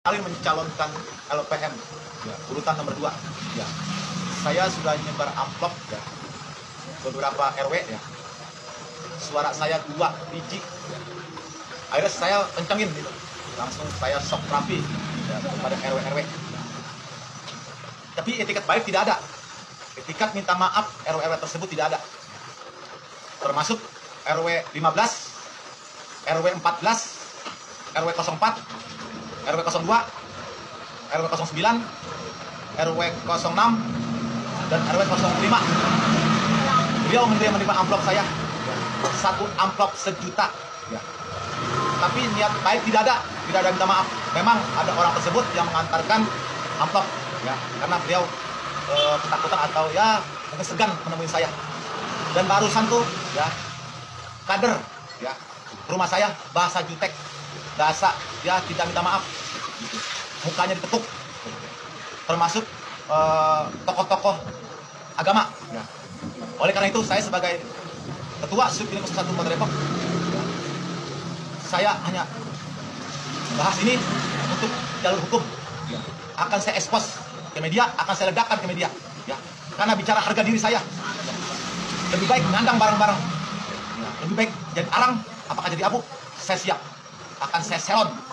kali mencalonkan LPM ya, urutan nomor 2 ya. Saya sudah nyebar amplop ya, beberapa RW ya. Suara saya 2 biji ya. Akhirnya saya kencengin gitu. Langsung saya sok rapi ya, kepada RW-RW. Tapi etiket baik tidak ada. Etiket minta maaf RW-RW tersebut tidak ada. Termasuk RW 15, RW 14, RW 04, RW 02, RW 09, RW 06, dan RW 05. Beliau menerima amplop saya, satu amplop 1 juta. Ya. Tapi niat baik tidak ada minta maaf. Memang ada orang tersebut yang mengantarkan amplop, ya, karena beliau ketakutan atau ya mungkin segan menemui saya. Dan barusan tuh, ya, kader, ya, rumah saya bahasa jutek, bahasa ya tidak minta maaf, gitu. Mukanya diketuk, termasuk tokoh-tokoh agama. Ya. Oleh karena itu saya sebagai ketua Subdivisi 01 Kota Depok, ya, saya hanya bahas ini untuk jalur hukum. Ya. Akan saya expose ke media, akan saya ledakan ke media. Ya. Karena bicara harga diri saya. Ya. Lebih baik ngandang bareng-bareng. Ya. Lebih baik jadi arang, apakah jadi abu, saya siap. Akan saya selon